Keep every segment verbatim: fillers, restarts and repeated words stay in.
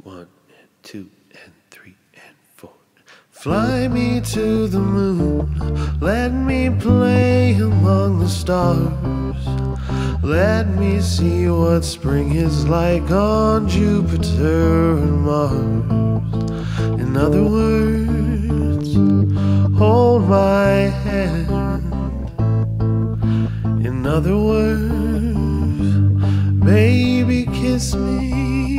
One and two and three and four. Fly me to the moon, let me play among the stars. Let me see what spring is like on Jupiter and Mars. In other words, hold my hand. In other words, baby, kiss me.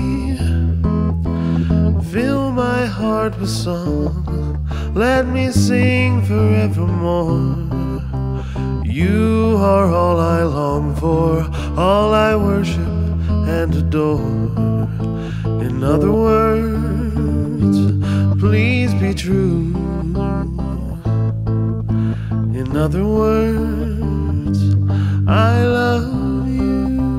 Fill my heart with song, let me sing forevermore. You are all I long for, all I worship and adore. In other words, please be true. In other words, I love you.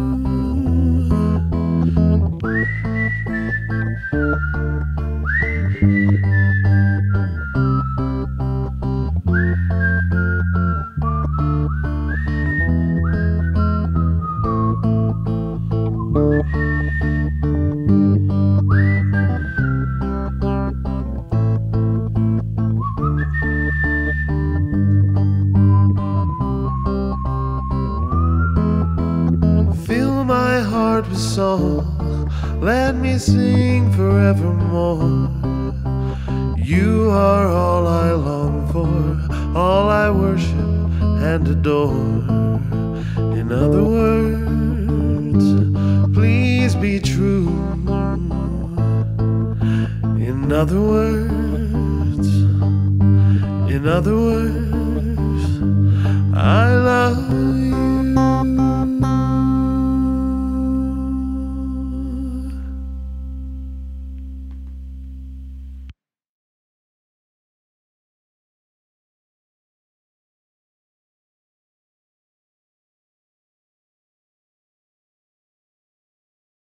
Fill my heart with song, let me sing forevermore. You are all I long for, all I worship and adore. In other words, please be true. In other words, in other words,